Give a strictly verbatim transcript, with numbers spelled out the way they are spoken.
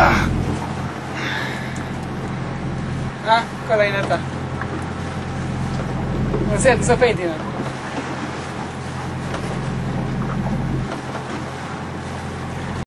Ah, qual è in realtà? Non senti, sto pettino.